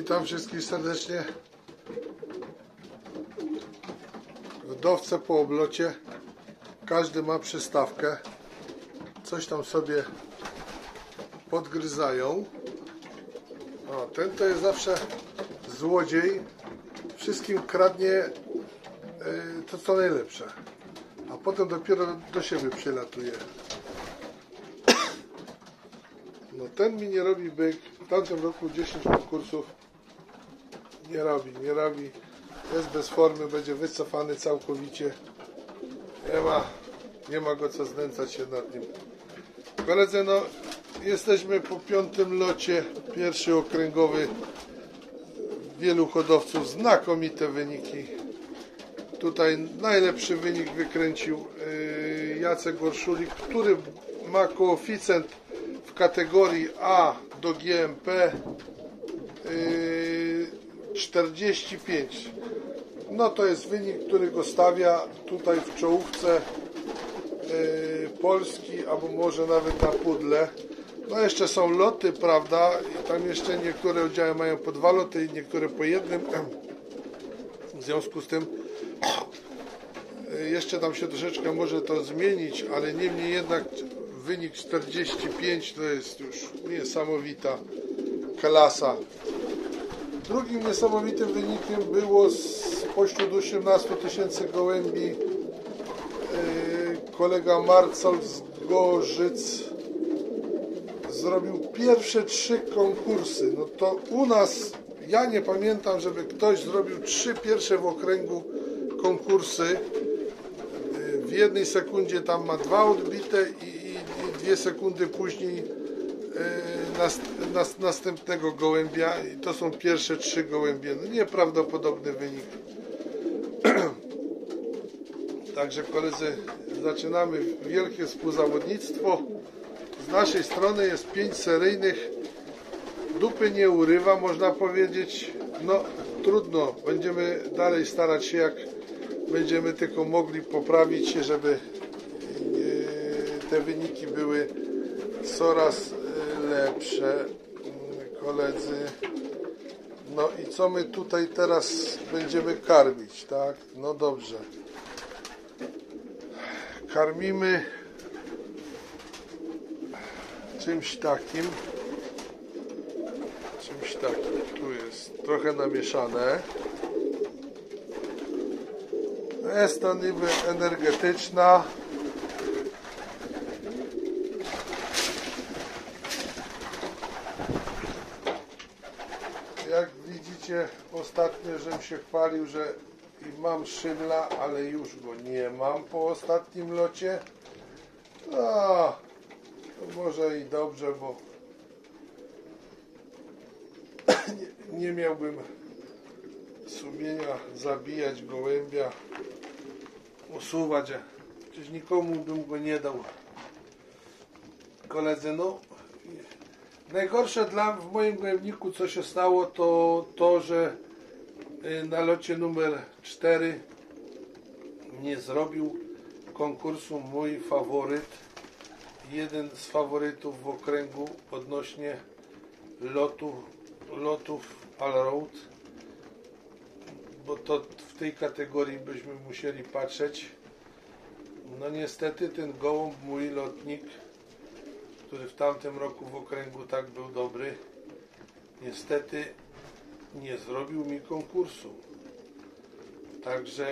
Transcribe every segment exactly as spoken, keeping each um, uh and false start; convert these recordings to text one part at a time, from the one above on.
Witam wszystkich serdecznie. Hodowce po oblocie. Każdy ma przystawkę. Coś tam sobie podgryzają. O, ten to jest zawsze złodziej. Wszystkim kradnie yy, to co najlepsze. A potem dopiero do siebie przylatuje. No ten mi nie robi byk. W tamtym roku dziesięć konkursów nie robi, nie robi. Jest bez formy, będzie wycofany całkowicie. Nie ma, nie ma go co znęcać się nad nim. Koledzy, no jesteśmy po piątym locie, pierwszy okręgowy. Wielu hodowców, znakomite wyniki. Tutaj najlepszy wynik wykręcił Jacek Gorszulik, który ma koeficjent w kategorii A do G M P czterdzieści pięć. No to jest wynik, który go stawia tutaj w czołówce Polski, albo może nawet na pudle. No jeszcze są loty, prawda? I tam jeszcze niektóre oddziały mają po dwa loty i niektóre po jednym. W związku z tym jeszcze tam się troszeczkę może to zmienić, ale niemniej jednak wynik czterdzieści pięć to jest już niesamowita klasa. Drugim niesamowitym wynikiem było spośród osiemnastu tysięcy gołębi kolega Marcel z Gorzyc zrobił pierwsze trzy konkursy. No to u nas, ja nie pamiętam, żeby ktoś zrobił trzy pierwsze w okręgu konkursy. W jednej sekundzie tam ma dwa odbite i, i, i dwie sekundy później e, nas, nas, następnego gołębia. I to są pierwsze trzy gołębie. No, nieprawdopodobny wynik. Także koledzy, zaczynamy wielkie współzawodnictwo. Z naszej strony jest pięć seryjnych. Dupy nie urywa, można powiedzieć. No trudno, będziemy dalej starać się, jak będziemy tylko mogli poprawić się, żeby te wyniki były coraz lepsze, koledzy. No i co my tutaj teraz będziemy karmić, tak? No dobrze. Karmimy czymś takim. Czymś takim. Tu jest trochę namieszane. Jest to niby energetyczna. Jak widzicie, ostatnio żem się chwalił, że i mam szymla, ale już go nie mam po ostatnim locie. No, to może i dobrze, bo nie, nie miałbym sumienia zabijać gołębia, usuwać, przecież nikomu bym go nie dał. Koledzy, no najgorsze dla w moim gołębniku, co się stało, to to, że na locie numer cztery nie zrobił konkursu mój faworyt, jeden z faworytów w okręgu odnośnie lotu, lotów all-road, bo to w tej kategorii byśmy musieli patrzeć. No niestety ten gołąb, mój lotnik, który w tamtym roku w okręgu tak był dobry, niestety nie zrobił mi konkursu. Także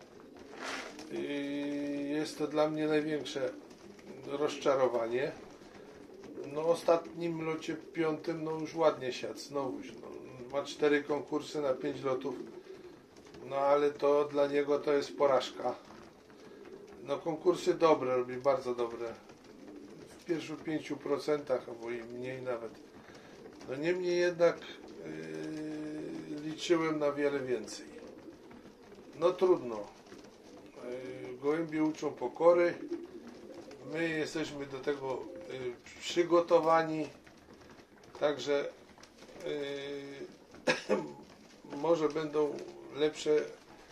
jest to dla mnie największe rozczarowanie. No ostatnim locie piątym, no już ładnie siadł, znowuż, no, ma cztery konkursy na pięć lotów, no ale to dla niego to jest porażka. No konkursy dobre, robi bardzo dobre, w pierwszych pięciu procentach, albo i mniej nawet. No niemniej jednak yy, liczyłem na wiele więcej. No trudno. Yy, gołębie uczą pokory. My jesteśmy do tego yy, przygotowani. Także yy, może będą lepsze yy,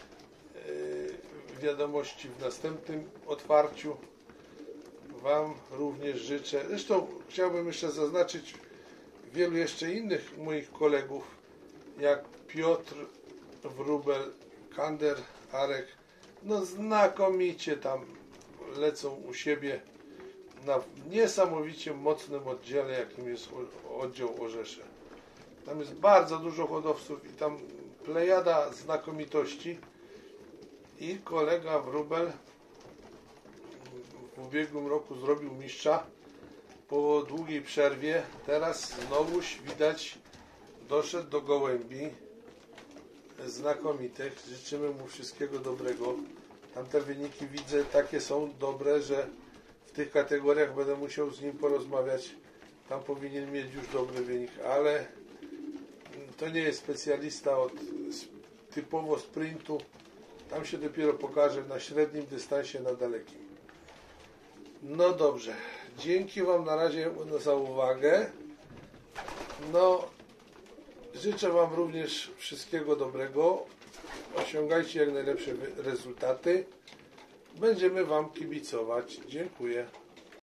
wiadomości w następnym otwarciu. Wam również życzę. Zresztą chciałbym jeszcze zaznaczyć wielu jeszcze innych moich kolegów, jak Piotr Wróbel, Kander, Arek, no znakomicie tam lecą u siebie na niesamowicie mocnym oddziale, jakim jest oddział Orzesze. Tam jest bardzo dużo hodowców i tam plejada znakomitości i kolega Wróbel w ubiegłym roku zrobił mistrza po długiej przerwie. Teraz znowuż widać doszedł do gołębi znakomitych. Życzymy mu wszystkiego dobrego. Tamte wyniki widzę takie są dobre, że w tych kategoriach będę musiał z nim porozmawiać. Tam powinien mieć już dobry wynik, ale to nie jest specjalista od typowo sprintu. Tam się dopiero pokaże na średnim dystansie, na dalekim. No dobrze. Dzięki Wam na razie za uwagę. No, życzę Wam również wszystkiego dobrego. Osiągajcie jak najlepsze rezultaty. Będziemy Wam kibicować. Dziękuję.